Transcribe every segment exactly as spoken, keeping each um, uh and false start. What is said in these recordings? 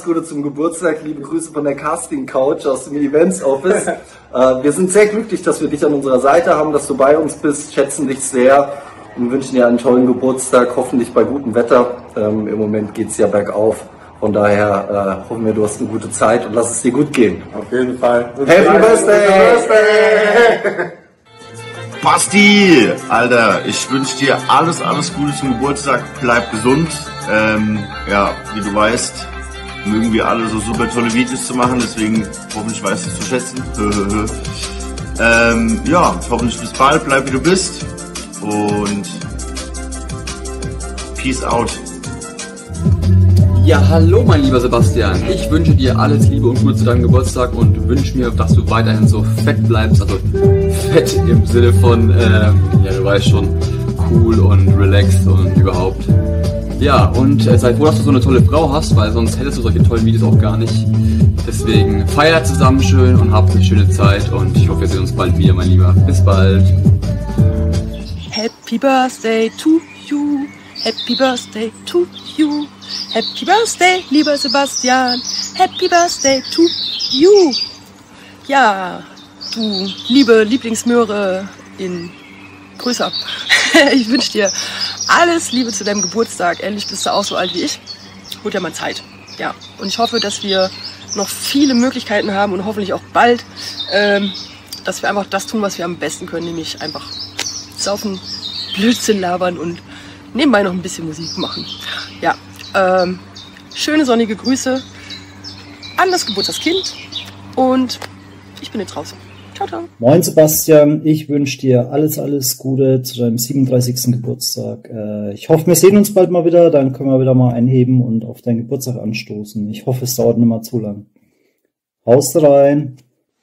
Gute zum Geburtstag. Liebe Grüße von der Casting Couch aus dem Events Office. äh, wir sind sehr glücklich, dass wir dich an unserer Seite haben, dass du bei uns bist, schätzen dich sehr und wünschen dir einen tollen Geburtstag, hoffentlich bei gutem Wetter. Ähm, Im Moment geht es ja bergauf. Von daher äh, hoffen wir, du hast eine gute Zeit und lass es dir gut gehen. Auf jeden Fall. Happy Birthday! Happy Birthday! Basti, Alter, ich wünsche dir alles, alles Gute zum Geburtstag. Bleib gesund. Ähm, ja, wie du weißt, mögen wir alle so super tolle Videos zu machen. Deswegen hoffentlich weißt du es zu schätzen. ähm, ja, hoffentlich bis bald. Bleib wie du bist. Und Peace out. Ja, hallo mein lieber Sebastian. Ich wünsche dir alles Liebe und Gute zu deinem Geburtstag und wünsche mir, dass du weiterhin so fett bleibst. Also fett im Sinne von, ähm, ja du weißt schon, cool und relaxed und überhaupt. Ja, und äh, sei froh, dass du so eine tolle Frau hast, weil sonst hättest du solche tollen Videos auch gar nicht. Deswegen feiert zusammen schön und habt eine schöne Zeit und ich hoffe, wir sehen uns bald wieder, mein Lieber. Bis bald. Happy Birthday to you. Happy Birthday to you. Happy Birthday, lieber Sebastian. Happy Birthday to you. Ja, du liebe Lieblingsmöhre in größer. Ich wünsche dir alles Liebe zu deinem Geburtstag. Endlich bist du auch so alt wie ich. Wird ja mal Zeit. Ja, und ich hoffe, dass wir noch viele Möglichkeiten haben und hoffentlich auch bald, ähm, dass wir einfach das tun, was wir am besten können, nämlich einfach saufen, Blödsinn labern und nebenbei noch ein bisschen Musik machen. Ja, ähm, schöne sonnige Grüße an das Geburtstagskind und ich bin jetzt draußen. Ciao, ciao. Moin Sebastian, ich wünsche dir alles, alles Gute zu deinem siebenunddreißigsten Geburtstag. Äh, ich hoffe, wir sehen uns bald mal wieder, dann können wir wieder mal einheben und auf deinen Geburtstag anstoßen. Ich hoffe, es dauert nicht mal zu lang. Haust rein.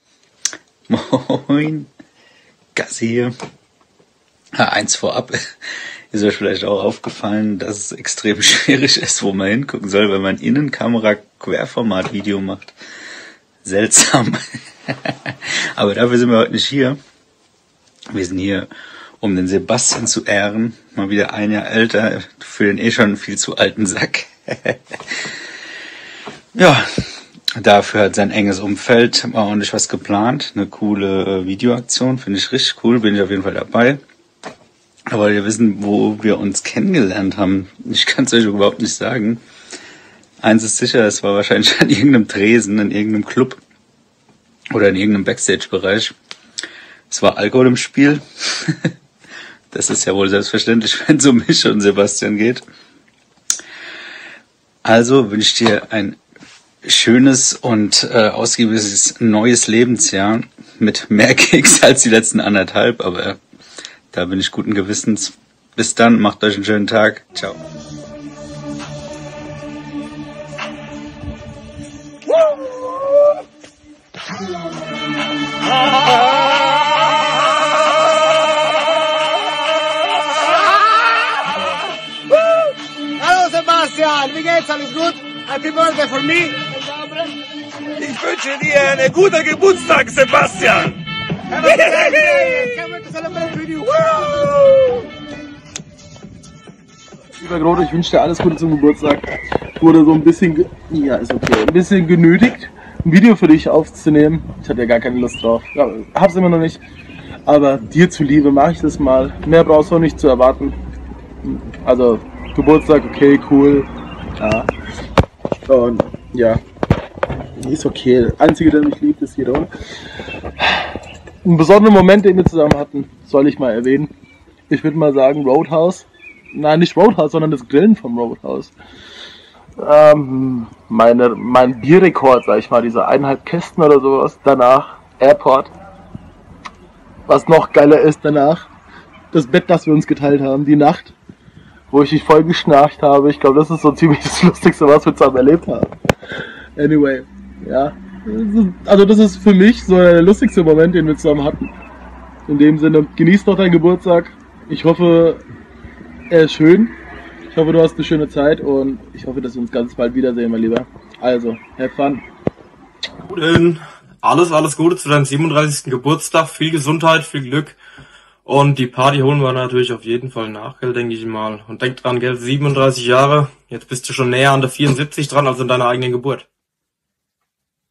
Moin, Gassi hier. Ja, eins vorab. Ist euch vielleicht auch aufgefallen, dass es extrem schwierig ist, wo man hingucken soll, wenn man Innenkamera-Querformat-Video macht. Seltsam. Aber dafür sind wir heute nicht hier. Wir sind hier, um den Sebastian zu ehren. Mal wieder ein Jahr älter, für den eh schon viel zu alten Sack. Ja, dafür hat sein enges Umfeld mal ordentlich was geplant. Eine coole Videoaktion, finde ich richtig cool, bin ich auf jeden Fall dabei. Aber wir wissen, wo wir uns kennengelernt haben. Ich kann es euch überhaupt nicht sagen. Eins ist sicher, es war wahrscheinlich an irgendeinem Tresen, in irgendeinem Club oder in irgendeinem Backstage-Bereich. Es war Alkohol im Spiel. Das ist ja wohl selbstverständlich, wenn es um mich und Sebastian geht. Also wünsche ich dir ein schönes und äh, ausgiebiges neues Lebensjahr mit mehr Keks als die letzten anderthalb, aber da bin ich guten Gewissens. Bis dann, macht euch einen schönen Tag. Ciao. Hallo Sebastian, wie geht's? Alles gut? Happy Birthday for me. Ich wünsche dir einen guten Geburtstag, Sebastian. Lieber Grote, ich wünsche dir alles Gute zum Geburtstag. Ich wurde so ein bisschen, ja ist okay, ein bisschen genötigt, ein Video für dich aufzunehmen. Ich hatte ja gar keine Lust drauf. Ja, hab's immer noch nicht. Aber dir zuliebe mache ich das mal. Mehr brauchst du auch nicht zu erwarten. Also Geburtstag, okay, cool. Ja. Und ja, ist okay. Der Einzige, der mich liebt, ist Jeroen. Einen besonderen Moment, den wir zusammen hatten, soll ich mal erwähnen. Ich würde mal sagen Roadhouse. Nein, nicht Roadhouse, sondern das Grillen vom Roadhouse. Ähm, meine, mein Bierrekord, sag ich mal, diese eineinhalb Kästen oder sowas. Danach Airport. Was noch geiler ist danach, das Bett, das wir uns geteilt haben, die Nacht, wo ich dich voll geschnarcht habe. Ich glaube, das ist so ziemlich das Lustigste, was wir zusammen erlebt haben. Anyway, ja. Also das ist für mich so der lustigste Moment, den wir zusammen hatten. In dem Sinne, genieß noch deinen Geburtstag. Ich hoffe, er ist schön. Ich hoffe, du hast eine schöne Zeit und ich hoffe, dass wir uns ganz bald wiedersehen, mein Lieber. Also, have fun. Guten. Alles, alles Gute zu deinem siebenunddreißigsten Geburtstag. Viel Gesundheit, viel Glück. Und die Party holen wir natürlich auf jeden Fall nach, gell, denke ich mal. Und denk dran, gell, siebenunddreißig Jahre. Jetzt bist du schon näher an der vierundsiebzig dran als an deiner eigenen Geburt.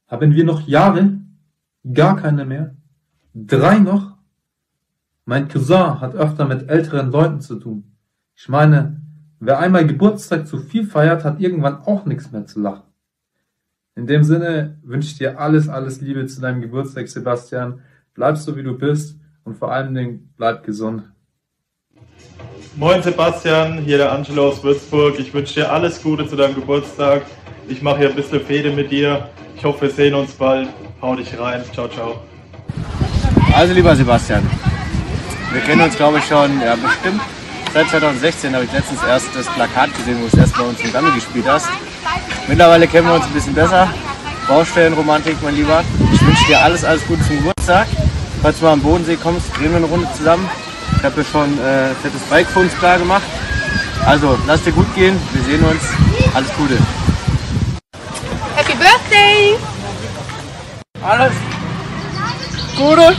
Haben wir noch Jahre? Gar keine mehr? Drei noch? Mein Cousin hat öfter mit älteren Leuten zu tun. Ich meine, wer einmal Geburtstag zu viel feiert, hat irgendwann auch nichts mehr zu lachen. In dem Sinne wünsche ich dir alles, alles Liebe zu deinem Geburtstag, Sebastian. Bleib so, wie du bist und vor allen Dingen bleib gesund. Moin Sebastian, hier der Angelo aus Würzburg. Ich wünsche dir alles Gute zu deinem Geburtstag. Ich mache hier ein bisschen Fehde mit dir. Ich hoffe, wir sehen uns bald. Hau dich rein. Ciao, ciao. Also lieber Sebastian, wir kennen uns glaube ich schon, ja bestimmt seit zweitausendsechzehn habe ich letztens erst das Plakat gesehen, wo du erst bei uns im Dummy gespielt hast. Mittlerweile kennen wir uns ein bisschen besser. Baustellenromantik, mein Lieber. Ich wünsche dir alles, alles Gute zum Geburtstag. Falls du mal am Bodensee kommst, drehen wir eine Runde zusammen. Ich habe hier schon äh, fettes Bike für uns klar gemacht. Also, lass dir gut gehen. Wir sehen uns. Alles Gute. Happy Birthday! Alles Gute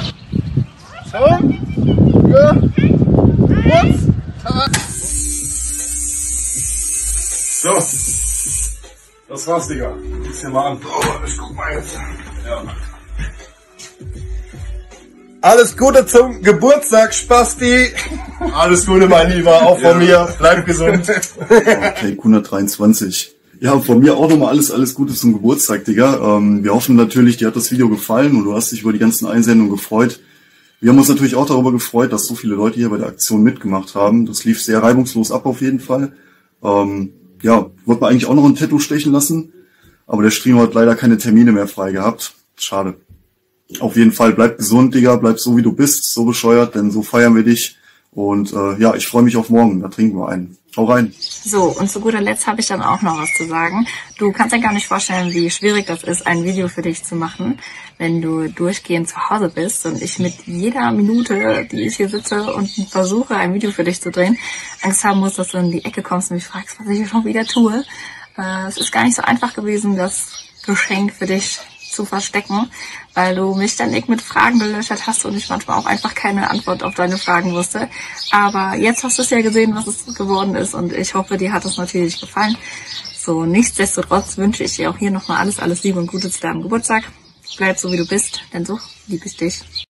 zum Geburtstag. So, das war's, Digga. Guck's dir mal an. Oh, ich guck mal jetzt. Ja. Alles Gute zum Geburtstag, Spasti. Alles Gute, mein Lieber, auch von ja. mir. Bleib gesund. Okay, hundertdreiundzwanzig. Ja, von mir auch nochmal alles, alles Gute zum Geburtstag, Digga. Ähm, wir hoffen natürlich, dir hat das Video gefallen und du hast dich über die ganzen Einsendungen gefreut. Wir haben uns natürlich auch darüber gefreut, dass so viele Leute hier bei der Aktion mitgemacht haben. Das lief sehr reibungslos ab auf jeden Fall. Ähm, ja, wollte man eigentlich auch noch ein Tattoo stechen lassen, aber der Streamer hat leider keine Termine mehr frei gehabt. Schade. Auf jeden Fall, bleib gesund, Digga, bleib so wie du bist, so bescheuert, denn so feiern wir dich. Und äh, ja, ich freue mich auf morgen, da trinken wir einen. Hau rein. So, und zu guter Letzt habe ich dann auch noch was zu sagen. Du kannst dir gar nicht vorstellen, wie schwierig das ist, ein Video für dich zu machen, wenn du durchgehend zu Hause bist und ich mit jeder Minute, die ich hier sitze und versuche, ein Video für dich zu drehen, Angst haben muss, dass du in die Ecke kommst und mich fragst, was ich hier schon wieder tue. Äh, es ist gar nicht so einfach gewesen, das Geschenk für dich zu verstecken, weil du mich ständig mit Fragen gelöchert hast und ich manchmal auch einfach keine Antwort auf deine Fragen wusste. Aber jetzt hast du es ja gesehen, was es geworden ist und ich hoffe, dir hat es natürlich gefallen. So, nichtsdestotrotz wünsche ich dir auch hier nochmal alles, alles Liebe und Gute zu deinem Geburtstag. Bleib so, wie du bist, denn so liebe ich dich.